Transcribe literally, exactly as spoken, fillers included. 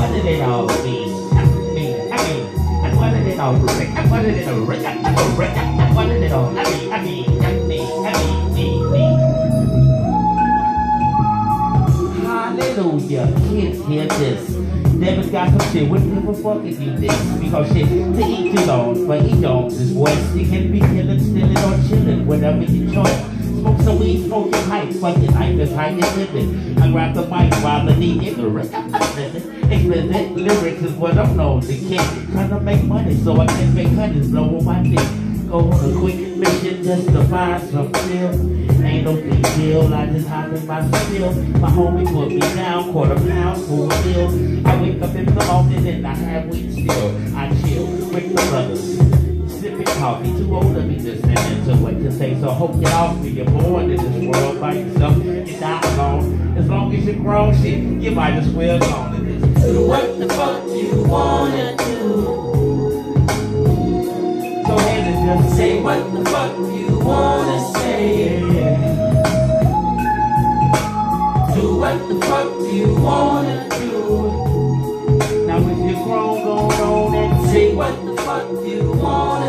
what did it all mean? I mean, I mean, what did it all bring? What did it all bring? What did it all? I mean, I mean, I mean, I mean, me, me. Hallelujah, kids, hear this. Devin got some shit with people fucking you this. Because shit, to each his own, but each owns his voice. You can be killing, stealing, or chilling, whatever you choice. Smoke some weed, smoke your pipe, fucking life is how you living. I grab the mic while the knee ignorant. Explicit lyrics is what I'm known to kid. Trying to make money so I can make hundreds blow on my dick. Go on a quick mission just to find some feel. Ain't no big deal, I just hop in my field. My homie put me down, quarter pound for a meal. I wake up in the morning and I have weed still. I chill with the brothers, sipping coffee. Too old to be listening to what you say. So hope you're off me. You're born in this world by yourself. You die alone. As long as you're grown, shit, you might as well go on to this. Do what the fuck you wanna do. Go ahead and just say what the fuck you wanna say. Do what the fuck you wanna do. Now if you're grown, go on and say what the fuck you wanna